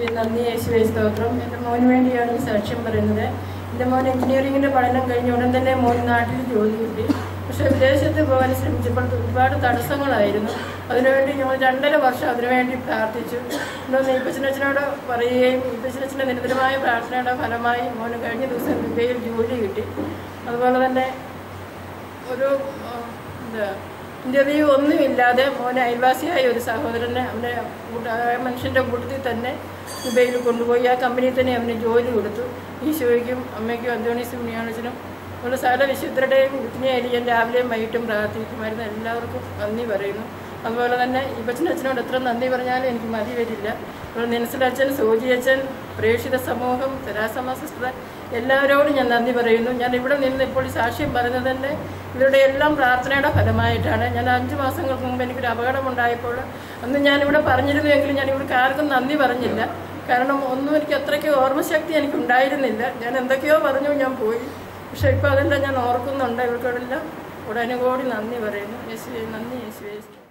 നന്ദി യേശുവേ സ്തോത്രം. എൻ്റെ മോന് വേണ്ടിയാണ് ഈ സാക്ഷ്യം പറയുന്നത്. എൻ്റെ മോൻ എഞ്ചിനീയറിങ്ങിൻ്റെ പഠനം കഴിഞ്ഞ ഉടൻ തന്നെ മോൻ നാട്ടിൽ ജോലി കിട്ടി. പക്ഷേ വിദേശത്ത് പോകാൻ ശ്രമിച്ചപ്പോൾ ഒരുപാട് തടസ്സങ്ങളായിരുന്നു. അതിനുവേണ്ടി ഞങ്ങൾ 2.5 വർഷം അതിനുവേണ്ടി പ്രാർത്ഥിച്ചു. ഇന്നൊന്ന് ഈപ്പച്ചനച്ഛനോട് പറയുകയും ഈപ്പച്ചനച്ഛൻ്റെ നിരന്തരമായ പ്രാർത്ഥനയുടെ ഫലമായി മോന് കഴിഞ്ഞ ദിവസം ദുബൈയിൽ ജോലി കിട്ടി. അതുപോലെ തന്നെ ഒരു ഇൻ്റർവ്യൂ ഒന്നുമില്ലാതെ മോനെ അയൽവാസിയായ ഒരു സഹോദരനെ അവനെ മനുഷ്യൻ്റെ കൂട്ടത്തിൽ തന്നെ ദുബൈയിൽ കൊണ്ടുപോയി ആ കമ്പനിയിൽ തന്നെ അവന് ജോലി കൊടുത്തു. ഈശോയ്ക്കും അമ്മയ്ക്കും അന്തോണീസും ഉണ്ണിയാണച്ചനും ഉള്ള സകല വിശുദ്ധരുടെയും കുത്തിനെയായി ഞാൻ രാവിലെയും വൈകിട്ടും പ്രാർത്ഥിക്കുമായിരുന്നു. എല്ലാവർക്കും നന്ദി പറയുന്നു. അതുപോലെ തന്നെ ഈപ്പച്ചനച്ഛനോട് എത്ര നന്ദി പറഞ്ഞാലും എനിക്ക് മതി വരില്ല. അതുപോലെ നെൻസിലച്ഛൻ, സോജിയച്ഛൻ, പ്രേക്ഷിത സമൂഹം, തെരാസമ്മ സിസ്റ്റർ എല്ലാവരോടും ഞാൻ നന്ദി പറയുന്നു. ഞാൻ ഇവിടെ നിന്ന് ഇപ്പോൾ ഈ സാക്ഷ്യം പറയുന്നത് തന്നെ ഇവരുടെ എല്ലാം പ്രാർത്ഥനയുടെ ഫലമായിട്ടാണ്. ഞാൻ 5 മാസങ്ങൾക്ക് മുമ്പ് എനിക്കൊരു അപകടമുണ്ടായപ്പോൾ അന്ന് ഞാനിവിടെ പറഞ്ഞിരുന്നുവെങ്കിലും ഞാൻ ഇവർക്ക് ആർക്കും നന്ദി പറഞ്ഞില്ല. കാരണം ഒന്നും എനിക്ക് അത്രയ്ക്ക് ഓർമ്മശക്തി എനിക്കുണ്ടായിരുന്നില്ല. ഞാൻ എന്തൊക്കെയോ പറഞ്ഞു, ഞാൻ പോയി. പക്ഷേ ഇപ്പോൾ അതെല്ലാം ഞാൻ ഓർക്കുന്നുണ്ട്. ഇവർക്കോടെല്ലാം ഉടനെ കൂടി നന്ദി പറയുന്നു. യേശുവേ നന്ദി, യേശുവേ.